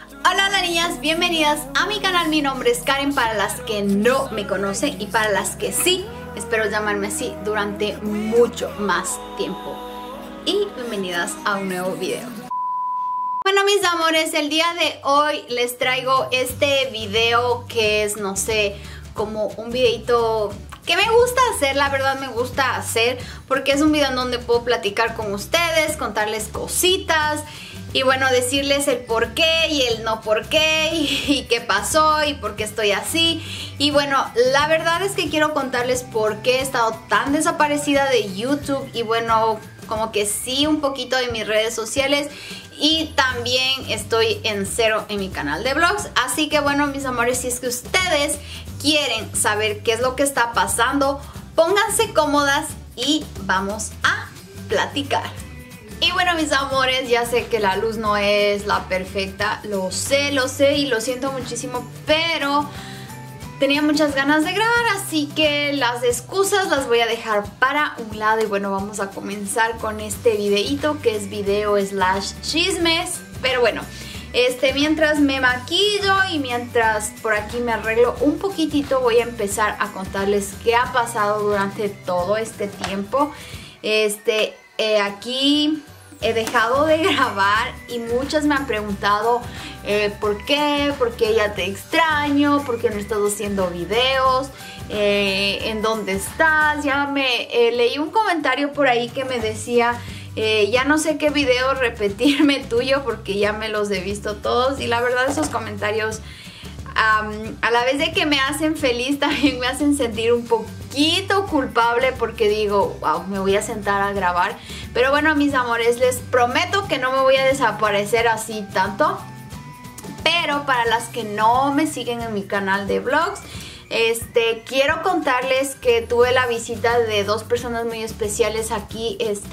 Hola niñas, bienvenidas a mi canal. Mi nombre es Karen, para las que no me conocen y para las que sí, espero llamarme así durante mucho más tiempo. Y bienvenidas a un nuevo video. Bueno mis amores, el día de hoy les traigo este video que es, no sé, como un videito que me gusta hacer, la verdad me gusta hacer, porque es un video en donde puedo platicar con ustedes, contarles cositas y bueno, decirles el por qué y el no por qué y qué pasó y por qué estoy así. Y bueno, la verdad es que quiero contarles por qué he estado tan desaparecida de YouTube y bueno, como que sí, un poquito de mis redes sociales. Y también estoy en cero en mi canal de vlogs. Así que bueno mis amores, si es que ustedes quieren saber qué es lo que está pasando, pónganse cómodas y vamos a platicar. Y bueno mis amores, ya sé que la luz no es la perfecta, lo sé y lo siento muchísimo, pero tenía muchas ganas de grabar, así que las excusas las voy a dejar para un lado. Y bueno, vamos a comenzar con este videito que es video / chismes. Pero bueno, mientras me maquillo y mientras por aquí me arreglo un poquitito, voy a empezar a contarles qué ha pasado durante todo este tiempo. Aquí he dejado de grabar y muchas me han preguntado ¿por qué? ¿Por qué ya te extraño? ¿Por qué no estás haciendo videos? ¿En dónde estás? Ya me leí un comentario por ahí que me decía ya no sé qué video repetirme tuyo porque ya me los he visto todos. Y la verdad esos comentarios a la vez de que me hacen feliz, también me hacen sentir un poquito culpable porque digo, wow, me voy a sentar a grabar. Pero bueno mis amores, les prometo que no me voy a desaparecer así tanto. Pero para las que no me siguen en mi canal de vlogs, quiero contarles que tuve la visita de dos personas muy especiales aquí.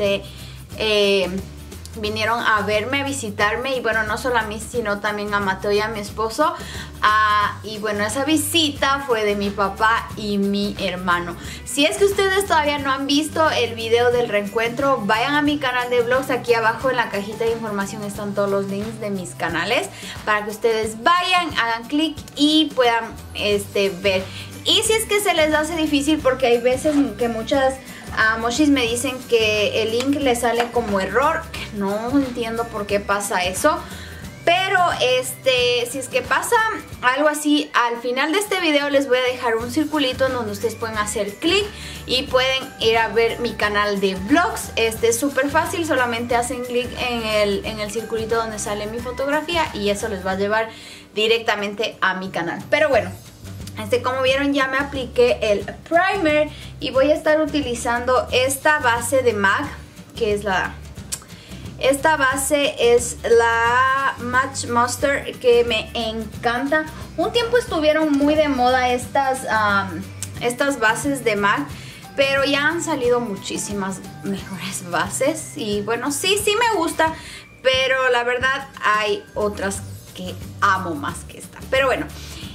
Vinieron a verme, a visitarme y bueno, no solo a mí, sino también a Mateo y a mi esposo. Y bueno, esa visita fue de mi papá y mi hermano. Si es que ustedes todavía no han visto el video del reencuentro, vayan a mi canal de vlogs. Aquí abajo en la cajita de información están todos los links de mis canales para que ustedes vayan, hagan clic y puedan ver. Y si es que se les hace difícil, porque hay veces que muchas mochis me dicen que el link le sale como error, que no entiendo por qué pasa eso. Pero si es que pasa algo así, al final de este video les voy a dejar un circulito en donde ustedes pueden hacer clic y pueden ir a ver mi canal de vlogs. Es súper fácil, solamente hacen clic en el circulito donde sale mi fotografía y eso les va a llevar directamente a mi canal. Pero bueno, como vieron, ya me apliqué el primer y voy a estar utilizando esta base de MAC, que es esta base es la Match Mustard, que me encanta. Un tiempo estuvieron muy de moda estas bases de MAC, pero ya han salido muchísimas mejores bases. Y bueno, sí me gusta, pero la verdad hay otras que amo más que esta. Pero bueno,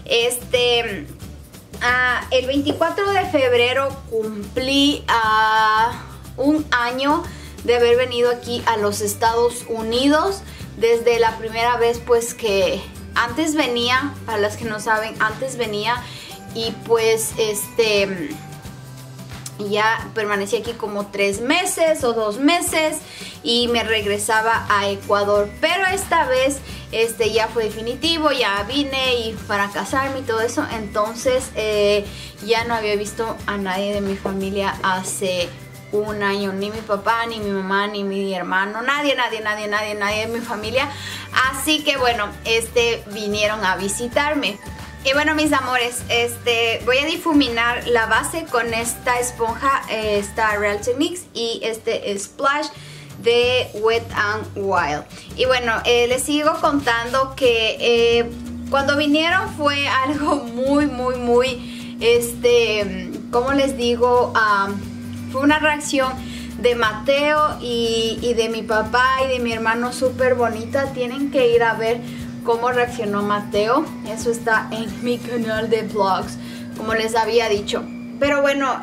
el 24 de febrero cumplí un año de haber venido aquí a los Estados Unidos. Desde la primera vez pues que antes venía, para las que no saben, antes venía y pues ya permanecí aquí como 3 meses o 2 meses y me regresaba a Ecuador. Pero esta vez ya fue definitivo, ya vine y para casarme y todo eso. Entonces ya no había visto a nadie de mi familia hace un año, ni mi papá, ni mi mamá, ni mi hermano, nadie de mi familia. Así que bueno, vinieron a visitarme. Y bueno mis amores, voy a difuminar la base con esta esponja, esta Real Techniques y Splash de Wet n Wild. Y bueno, les sigo contando que cuando vinieron fue algo muy ¿cómo les digo? Fue una reacción de Mateo y de mi papá y de mi hermano súper bonita. Tienen que ir a ver cómo reaccionó Mateo. Eso está en mi canal de vlogs, como les había dicho. Pero bueno,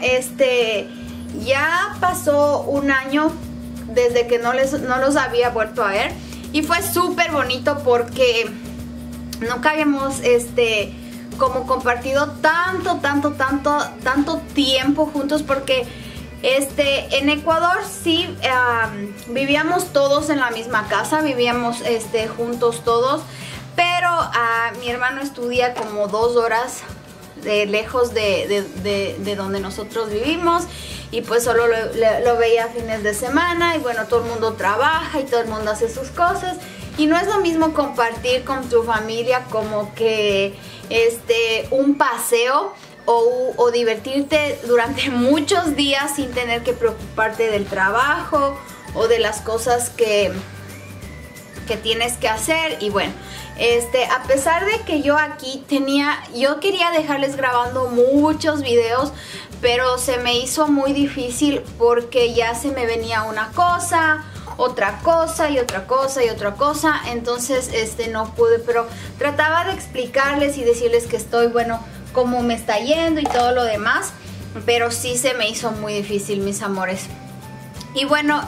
ya pasó un año desde que no los había vuelto a ver. Y fue súper bonito porque nunca habíamos como compartido tanto tiempo juntos, porque en Ecuador sí vivíamos todos en la misma casa, vivíamos juntos todos, pero mi hermano estudia como 2 horas lejos de donde nosotros vivimos, y pues solo lo veía fines de semana, y bueno, todo el mundo trabaja y todo el mundo hace sus cosas, y no es lo mismo compartir con tu familia como que un paseo o divertirte durante muchos días sin tener que preocuparte del trabajo o de las cosas que tienes que hacer. Y bueno, a pesar de que yo quería dejarles grabando muchos videos, pero se me hizo muy difícil porque ya se me venía una cosa, otra cosa y otra cosa y otra cosa. Entonces no pude, pero trataba de explicarles y decirles que estoy, bueno, cómo me está yendo y todo lo demás, pero sí se me hizo muy difícil, mis amores. Y bueno,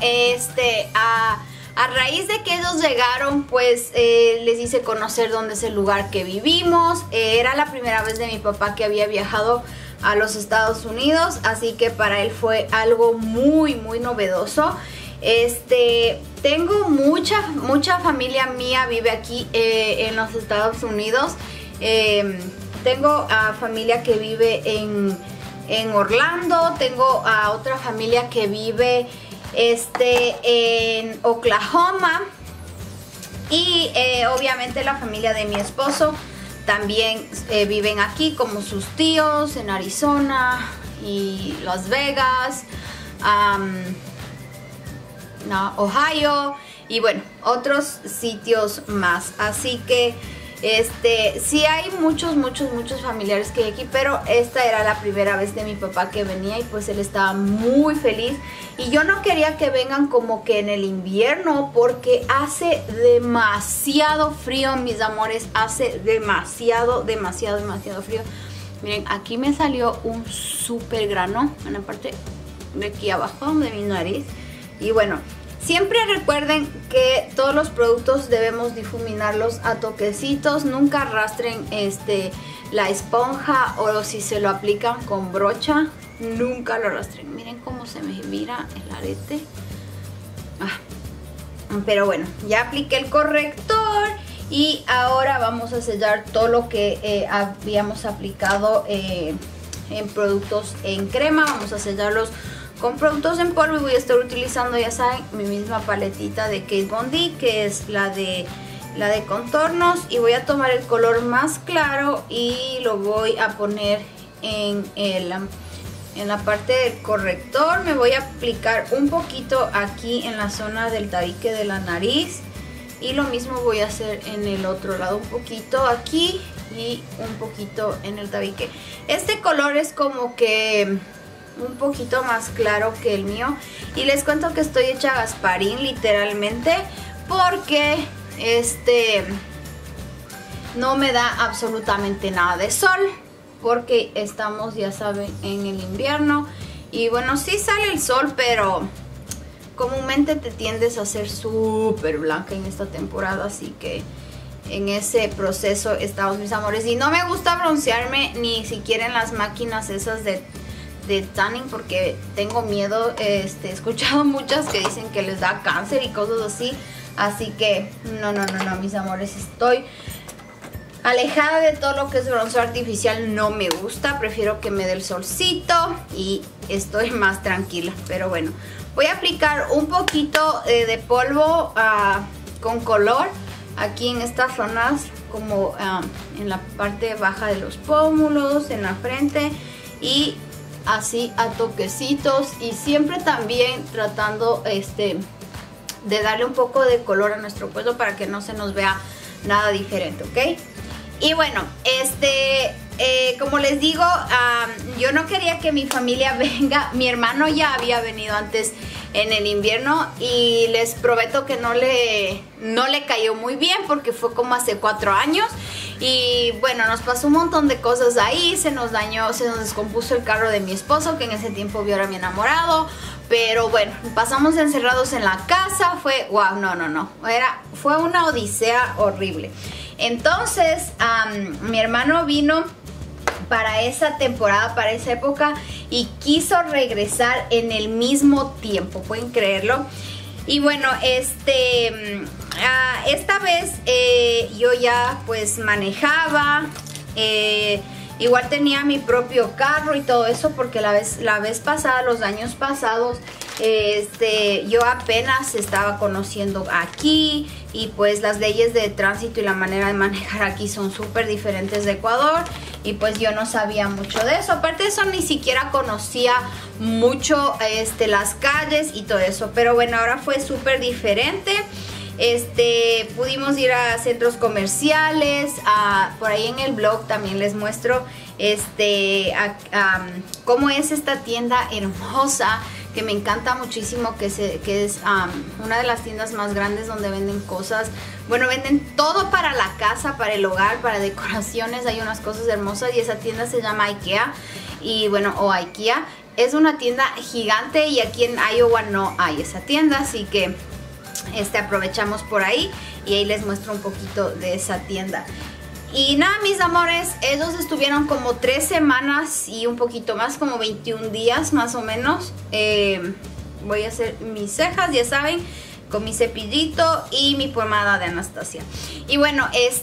a raíz de que ellos llegaron, pues les hice conocer dónde es el lugar que vivimos. Era la primera vez de mi papá que había viajado a los Estados Unidos, así que para él fue algo muy novedoso. Tengo mucha familia mía vive aquí en los Estados Unidos. Tengo familia que vive en Orlando, tengo otra familia que vive en Oklahoma, y obviamente la familia de mi esposo también viven aquí, como sus tíos en Arizona y Las Vegas, Ohio, y bueno, otros sitios más. Así que sí hay muchos familiares que hay aquí, pero esta era la primera vez de mi papá que venía, y pues él estaba muy feliz. Y yo no quería que vengan como que en el invierno, porque hace demasiado frío, mis amores, hace demasiado frío. Miren, aquí me salió un súper grano en la parte de aquí abajo de mi nariz. Y bueno, siempre recuerden que todos los productos debemos difuminarlos a toquecitos. Nunca arrastren la esponja, o si se lo aplican con brocha, nunca lo arrastren. Miren cómo se me mira el arete. Pero bueno, ya apliqué el corrector, y ahora vamos a sellar todo lo que habíamos aplicado en productos en crema. Vamos a sellarlos con productos en polvo, y voy a estar utilizando, ya saben, mi misma paletita de Kat Von D, que es la de contornos, y voy a tomar el color más claro y lo voy a poner en la parte del corrector. Me voy a aplicar un poquito aquí en la zona del tabique de la nariz, y lo mismo voy a hacer en el otro lado, un poquito aquí y un poquito en el tabique. Este color es como que un poquito más claro que el mío, y les cuento que estoy hecha Gasparín literalmente, porque no me da absolutamente nada de sol, porque estamos, ya saben, en el invierno. Y bueno, sí sale el sol, pero comúnmente te tiendes a ser súper blanca en esta temporada, así que en ese proceso estamos, mis amores. Y no me gusta broncearme ni siquiera en las máquinas esas de tanning, porque tengo miedo. He escuchado muchas que dicen que les da cáncer y cosas así, así que no, mis amores, estoy alejada de todo lo que es bronceado artificial. No me gusta, prefiero que me dé el solcito y estoy más tranquila. Pero bueno, voy a aplicar un poquito de polvo con color aquí en estas zonas, como en la parte baja de los pómulos, en la frente, y así a toquecitos, y siempre también tratando de darle un poco de color a nuestro pelo para que no se nos vea nada diferente, ¿ok? Y bueno, como les digo, yo no quería que mi familia venga. Mi hermano ya había venido antes en el invierno, y les prometo que no le cayó muy bien, porque fue como hace 4 años. Y bueno, nos pasó un montón de cosas ahí. Se nos descompuso el carro de mi esposo, que en ese tiempo yo era mi enamorado. Pero bueno, pasamos encerrados en la casa. Fue, wow, no. Fue una odisea horrible. Entonces mi hermano vino para esa temporada, para esa época, y quiso regresar en el mismo tiempo, ¿pueden creerlo? Y bueno, esta vez yo ya pues manejaba, igual tenía mi propio carro y todo eso, porque la vez pasada, los años pasados, yo apenas estaba conociendo aquí, y pues las leyes de tránsito y la manera de manejar aquí son súper diferentes de Ecuador, y pues yo no sabía mucho de eso. Aparte de eso, ni siquiera conocía mucho las calles y todo eso, pero bueno, ahora fue súper diferente. Pudimos ir a centros comerciales, por ahí en el blog también les muestro cómo es esta tienda hermosa, que me encanta muchísimo, que es una de las tiendas más grandes donde venden cosas, bueno, venden todo para la casa, para el hogar, para decoraciones, hay unas cosas hermosas, y esa tienda se llama IKEA, y bueno, o IKEA, es una tienda gigante, y aquí en Iowa no hay esa tienda, así que aprovechamos por ahí, y ahí les muestro un poquito de esa tienda. Y nada, mis amores, ellos estuvieron como 3 semanas y un poquito más, como 21 días más o menos. Voy a hacer mis cejas, ya saben, con mi cepillito y mi pomada de Anastasia. Y bueno,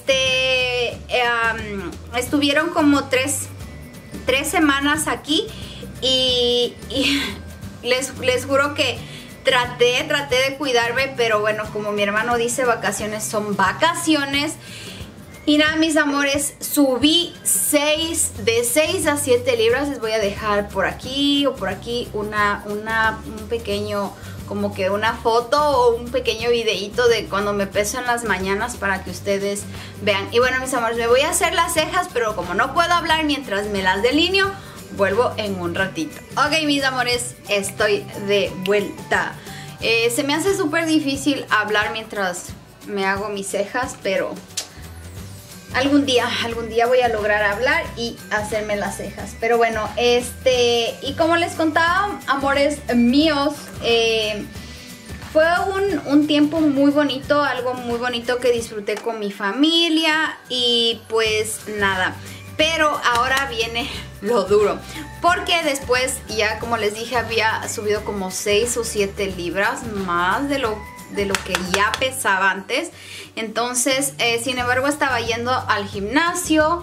estuvieron como 3 semanas aquí, y les juro que traté de cuidarme, pero bueno, como mi hermano dice, vacaciones son vacaciones. Y nada, mis amores, subí de 6 a 7 libras. Les voy a dejar por aquí o por aquí un pequeño, como que una foto o un pequeño videito de cuando me peso en las mañanas, para que ustedes vean. Y bueno, mis amores, me voy a hacer las cejas, pero como no puedo hablar mientras me las delineo, vuelvo en un ratito. Ok, mis amores, estoy de vuelta. Se me hace súper difícil hablar mientras me hago mis cejas, pero algún día voy a lograr hablar y hacerme las cejas. Pero bueno, y como les contaba, amores míos, fue un tiempo muy bonito, algo muy bonito que disfruté con mi familia, y pues nada. Pero ahora viene lo duro, porque después, ya como les dije, había subido como 6 o 7 libras más de lo que ya pesaba antes. Entonces, sin embargo, estaba yendo al gimnasio,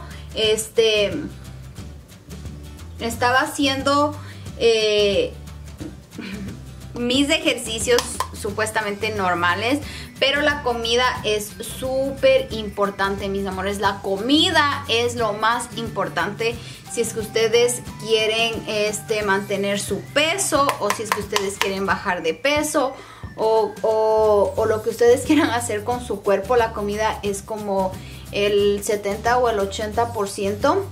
estaba haciendo mis ejercicios supuestamente normales, pero la comida es súper importante, mis amores. La comida es lo más importante si es que ustedes quieren mantener su peso, o si es que ustedes quieren bajar de peso, o lo que ustedes quieran hacer con su cuerpo. La comida es como el 70 o el 80%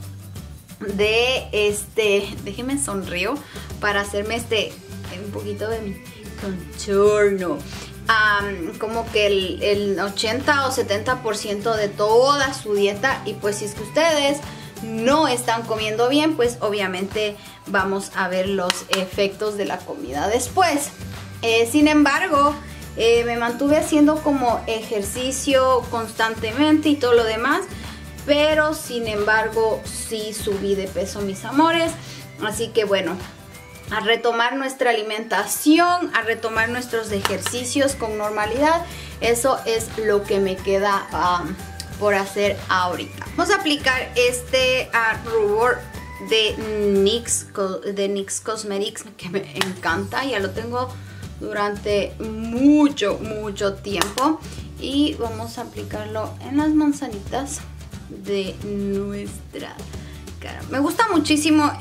de déjenme sonrío para hacerme un poquito de mi contorno. Como que el 80 o 70% de toda su dieta. Y pues si es que ustedes no están comiendo bien, pues obviamente vamos a ver los efectos de la comida después. Sin embargo, me mantuve haciendo como ejercicio constantemente y todo lo demás, pero sin embargo sí subí de peso, mis amores. Así que bueno, a retomar nuestra alimentación, a retomar nuestros ejercicios con normalidad. Eso es lo que me queda por hacer ahorita. Vamos a aplicar rubor de NYX Cosmetics, que me encanta. Ya lo tengo durante mucho tiempo, y vamos a aplicarlo en las manzanitas de nuestra cara. Me gusta muchísimo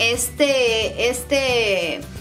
este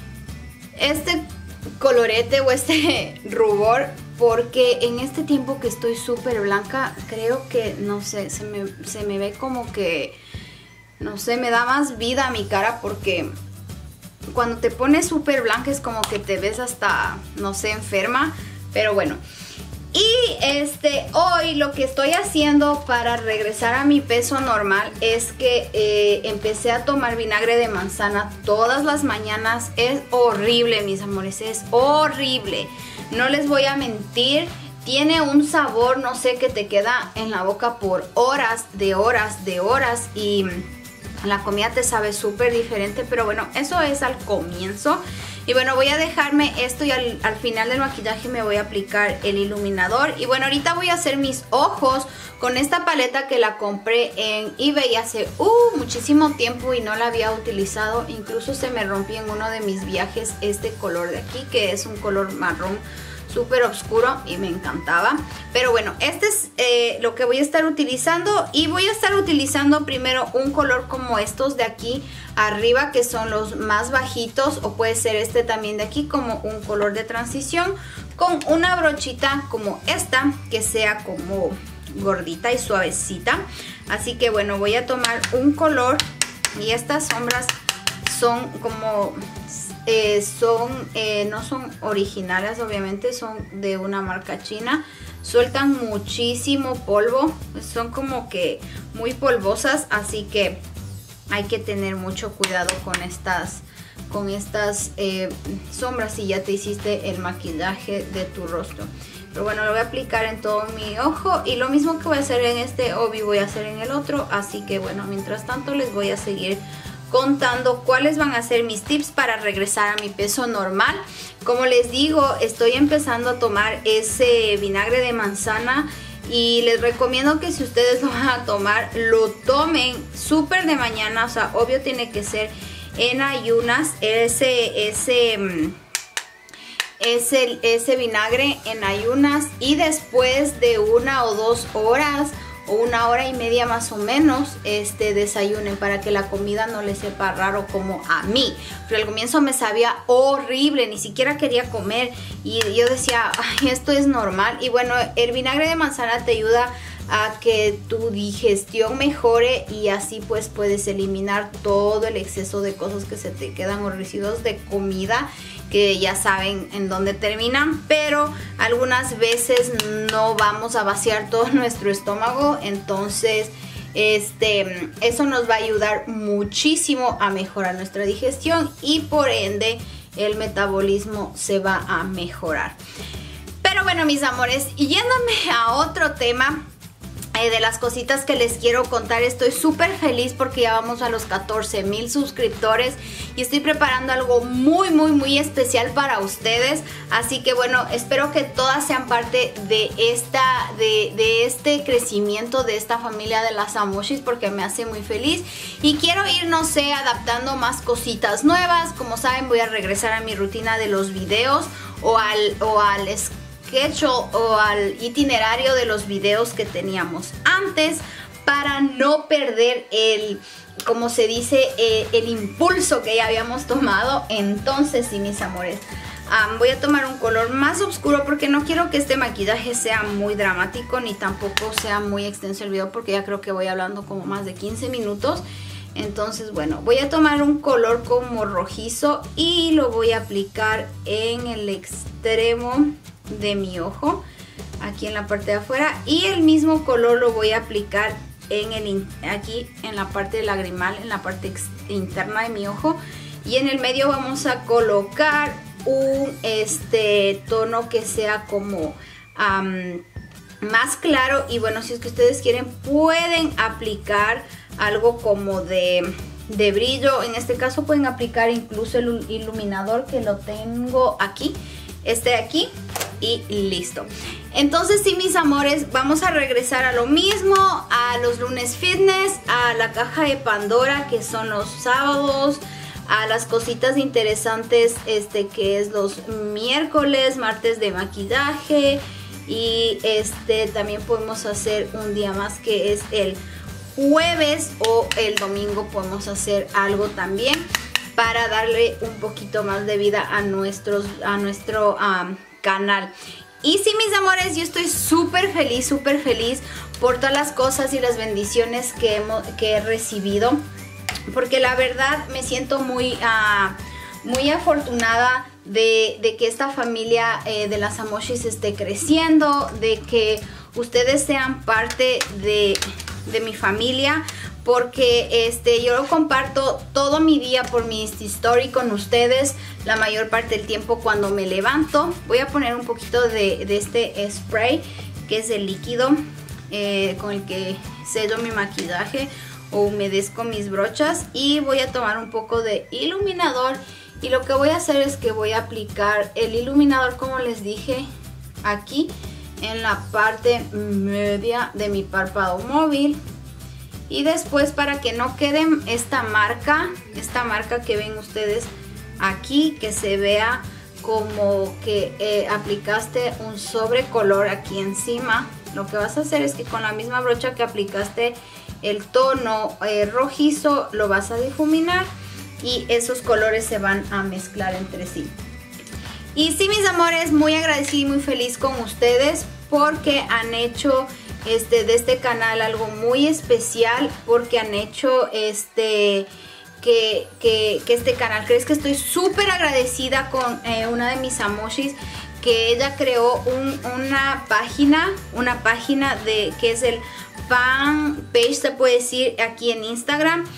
colorete o rubor, porque en este tiempo que estoy súper blanca, creo que, no sé, se me ve como que, no sé, me da más vida a mi cara, porque cuando te pones súper blanca es como que te ves hasta, no sé, enferma. Pero bueno, y hoy lo que estoy haciendo para regresar a mi peso normal es que empecé a tomar vinagre de manzana todas las mañanas. Es horrible, mis amores, es horrible. No les voy a mentir. tiene un sabor, no sé, que te queda en la boca por horas, de horas, de horas, y la comida te sabe súper diferente. Pero bueno, eso es al comienzo. Y bueno, voy a dejarme esto y al final del maquillaje me voy a aplicar el iluminador. Y bueno, ahorita voy a hacer mis ojos con esta paleta que la compré en eBay hace muchísimo tiempo y no la había utilizado. Incluso se me rompió en uno de mis viajes este color de aquí, que es un color marrón súper oscuro y me encantaba. Pero bueno, este es lo que voy a estar utilizando. Y voy a estar utilizando primero un color como estos de aquí arriba, que son los más bajitos, o puede ser este también de aquí, como un color de transición, con una brochita como esta, que sea como gordita y suavecita. Así que bueno, voy a tomar un color, y estas sombras son como no son originales, obviamente son de una marca china. Sueltan muchísimo polvo, son como que muy polvosas, así que hay que tener mucho cuidado con estas sombras si ya te hiciste el maquillaje de tu rostro. Pero bueno, lo voy a aplicar en todo mi ojo, y lo mismo que voy a hacer en este obi voy a hacer en el otro. Así que bueno, mientras tanto les voy a seguir contando cuáles van a ser mis tips para regresar a mi peso normal. Como les digo, estoy empezando a tomar ese vinagre de manzana, y les recomiendo que si ustedes lo van a tomar, lo tomen súper de mañana. O sea, obvio tiene que ser en ayunas, ese vinagre en ayunas, y después de 1 o 2 horas o 1 hora y media más o menos, desayunen, para que la comida no les sepa raro como a mí. Pero al comienzo me sabía horrible, ni siquiera quería comer, y yo decía, ay, esto es normal. Y bueno, el vinagre de manzana te ayuda a que tu digestión mejore, y así pues puedes eliminar todo el exceso de cosas que se te quedan, o residuos de comida que ya saben en dónde terminan. Pero algunas veces no vamos a vaciar todo nuestro estómago, entonces eso nos va a ayudar muchísimo a mejorar nuestra digestión, y por ende el metabolismo se va a mejorar. Pero bueno, mis amores, y yéndome a otro tema, de las cositas que les quiero contar, estoy súper feliz porque ya vamos a los 14,000 suscriptores y estoy preparando algo muy muy muy especial para ustedes. Así que bueno, espero que todas sean parte de este crecimiento de esta familia de las Amoshis, porque me hace muy feliz y quiero ir, no sé, adaptando más cositas nuevas. Como saben, voy a regresar a mi rutina de los videos, o al schedule o al itinerario de los videos que teníamos antes, para no perder como se dice, el impulso que ya habíamos tomado. Entonces sí, mis amores, voy a tomar un color más oscuro porque no quiero que este maquillaje sea muy dramático, ni tampoco sea muy extenso el video, porque ya creo que voy hablando como más de 15 minutos. Entonces bueno, voy a tomar un color como rojizo y lo voy a aplicar en el extremo de mi ojo, aquí en la parte de afuera, y el mismo color lo voy a aplicar aquí en la parte lagrimal, en la parte interna de mi ojo, y en el medio vamos a colocar un tono que sea como más claro. Y bueno, si es que ustedes quieren, pueden aplicar algo como de brillo. En este caso pueden aplicar incluso el iluminador, que lo tengo aquí, de aquí, y listo. Entonces sí, mis amores, vamos a regresar a lo mismo, a los lunes fitness, a la caja de Pandora, que son los sábados, a las cositas interesantes, que es los miércoles, martes de maquillaje, y también podemos hacer un día más, que es el jueves, o el domingo podemos hacer algo también para darle un poquito más de vida a nuestro canal. Y sí, mis amores, yo estoy súper feliz por todas las cosas y las bendiciones que he recibido, porque la verdad me siento muy afortunada de que esta familia de las Amoshis esté creciendo, de que ustedes sean parte de mi familia, porque yo lo comparto todo mi día por mi Insta Story con ustedes la mayor parte del tiempo cuando me levanto. Voy a poner un poquito de este spray, que es el líquido con el que sello mi maquillaje o humedezco mis brochas, y voy a tomar un poco de iluminador, y lo que voy a hacer es que voy a aplicar el iluminador, como les dije, aquí en la parte media de mi párpado móvil. Y después, para que no quede esta marca que ven ustedes aquí, que se vea como que aplicaste un sobrecolor aquí encima, lo que vas a hacer es que con la misma brocha que aplicaste el tono rojizo, lo vas a difuminar y esos colores se van a mezclar entre sí. Y sí, mis amores, muy agradecida y muy feliz con ustedes porque han hecho de este canal algo muy especial, porque han hecho que este canal crezca. Estoy súper agradecida con una de mis amoshis, que ella creó una página que es el fan page, se puede decir, aquí en Instagram,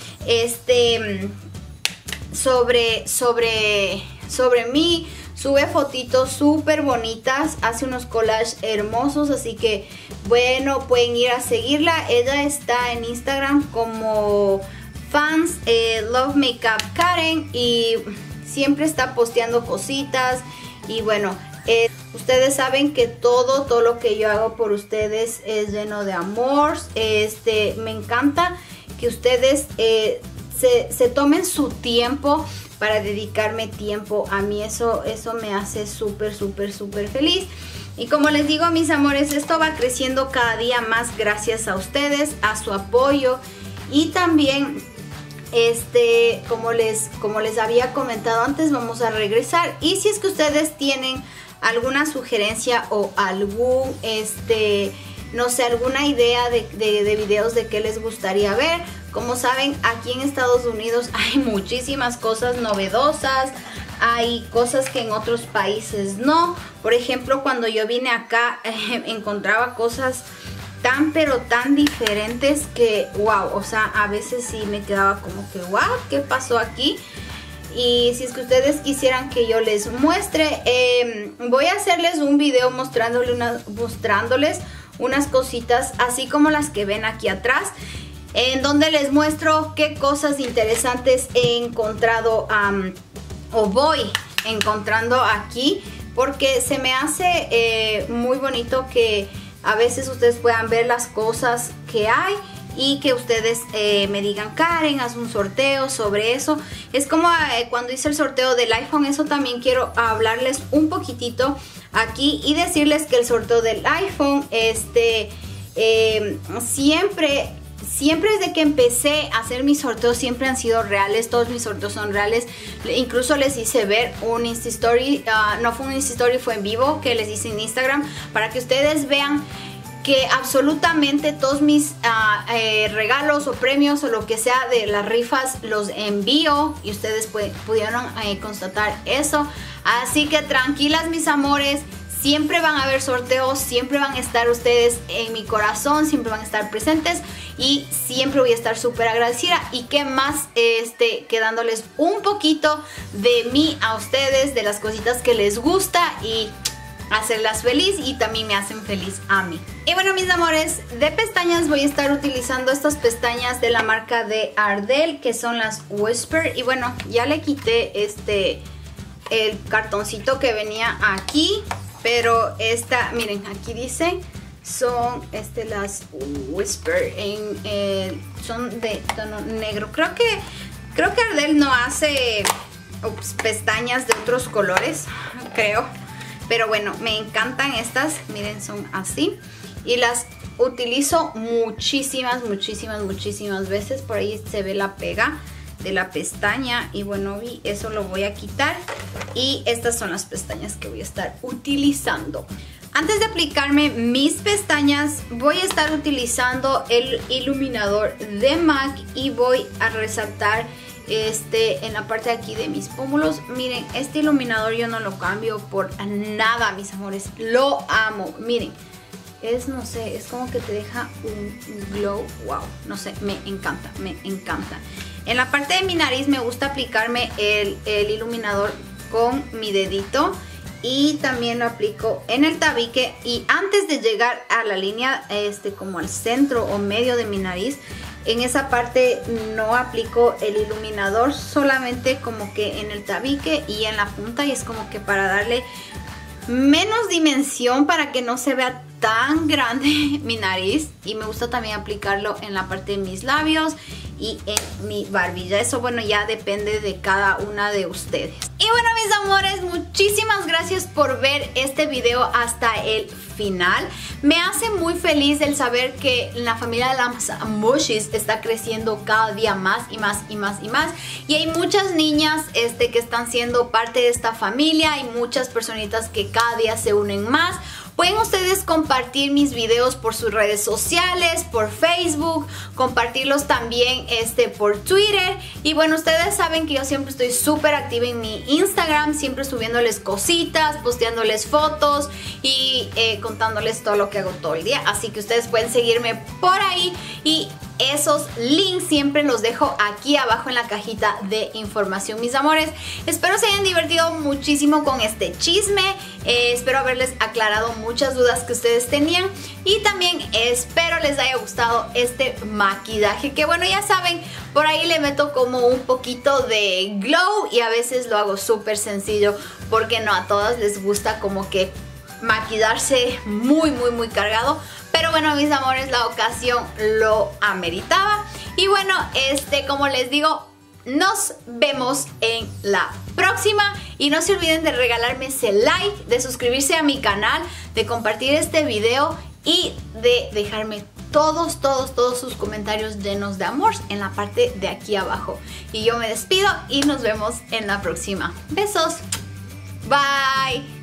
sobre mí. Sube fotitos súper bonitas, hace unos collages hermosos, así que bueno, pueden ir a seguirla. Ella está en Instagram como fans Love Makeup Karen, y siempre está posteando cositas. Y bueno, ustedes saben que todo lo que yo hago por ustedes es lleno de amor. Me encanta que ustedes se tomen su tiempo para dedicarme tiempo a mí. Eso me hace súper feliz. Y como les digo, mis amores, esto va creciendo cada día más gracias a ustedes, a su apoyo. Y también como les había comentado antes, vamos a regresar. Y si es que ustedes tienen alguna sugerencia o algún no sé, alguna idea de videos de qué les gustaría ver. Como saben, aquí en Estados Unidos hay muchísimas cosas novedosas, hay cosas que en otros países no. Por ejemplo, cuando yo vine acá encontraba cosas pero tan diferentes que wow, o sea, a veces sí me quedaba como que wow, ¿qué pasó aquí? Y si es que ustedes quisieran que yo les muestre, voy a hacerles un video mostrándoles unas cositas así como las que ven aquí atrás, en donde les muestro qué cosas interesantes he encontrado o voy encontrando aquí, porque se me hace muy bonito que a veces ustedes puedan ver las cosas que hay y que ustedes me digan, Karen, haz un sorteo sobre eso. Es como cuando hice el sorteo del iPhone. Eso también quiero hablarles un poquitito aquí y decirles que el sorteo del iPhone siempre desde que empecé a hacer mis sorteos siempre han sido reales. Todos mis sorteos son reales. Incluso les hice ver un Insta Story, no fue un Insta Story, fue en vivo, que les hice en Instagram, para que ustedes vean que absolutamente todos mis regalos o premios o lo que sea de las rifas los envío, y ustedes pudieron constatar eso. Así que tranquilas, mis amores, siempre van a haber sorteos, siempre van a estar ustedes en mi corazón, siempre van a estar presentes y siempre voy a estar súper agradecida. Y qué más que dándoles un poquito de mí a ustedes, de las cositas que les gusta y hacerlas feliz, y también me hacen feliz a mí. Y bueno, mis amores, de pestañas voy a estar utilizando estas pestañas de la marca de Ardell, que son las Whisper. Y bueno, ya le quité el cartoncito que venía aquí, pero miren, aquí dice, son las Whisper, son de tono negro. Creo que Ardell no hace pestañas de otros colores, creo. Pero bueno, me encantan estas. Miren, son así. Y las utilizo muchísimas veces. Por ahí se ve la pega de la pestaña. Y bueno, eso lo voy a quitar. Y estas son las pestañas que voy a estar utilizando. Antes de aplicarme mis pestañas, voy a estar utilizando el iluminador de MAC. Y voy a resaltar en la parte de aquí de mis pómulos. Miren, este iluminador yo no lo cambio por nada, mis amores. Lo amo. Miren, Es, no sé, es como que te deja un glow, wow, no sé, me encanta, me encanta. En la parte de mi nariz me gusta aplicarme el iluminador con mi dedito y también lo aplico en el tabique, y antes de llegar a la línea, como al centro o medio de mi nariz, en esa parte no aplico el iluminador, solamente como que en el tabique y en la punta, y es como que para darle menos dimensión, para que no se vea tan grande mi nariz. Y me gusta también aplicarlo en la parte de mis labios y en mi barbilla. Eso, bueno, ya depende de cada una de ustedes. Y bueno, mis amores, muchísimas gracias por ver este video hasta el final. Me hace muy feliz el saber que la familia de las Mushis está creciendo cada día más y más y más y más. Y hay muchas niñas que están siendo parte de esta familia. Hay muchas personitas que cada día se unen más. Pueden ustedes compartir mis videos por sus redes sociales, por Facebook, compartirlos también por Twitter. Y bueno, ustedes saben que yo siempre estoy súper activa en mi Instagram, siempre subiéndoles cositas, posteándoles fotos y contándoles todo lo que hago todo el día. Así que ustedes pueden seguirme por ahí, y esos links siempre los dejo aquí abajo en la cajita de información, mis amores. Espero se hayan divertido muchísimo con este chisme. Espero haberles aclarado muchas dudas que ustedes tenían, y también espero les haya gustado este maquillaje, que bueno, ya saben, por ahí le meto como un poquito de glow, y a veces lo hago súper sencillo, porque no a todas les gusta como que maquillarse muy cargado. Pero bueno, mis amores, la ocasión lo ameritaba. Y bueno, como les digo, nos vemos en la próxima. Y no se olviden de regalarme ese like, de suscribirse a mi canal, de compartir este video y de dejarme todos sus comentarios llenos de amor en la parte de aquí abajo. Y yo me despido y nos vemos en la próxima. Besos. Bye.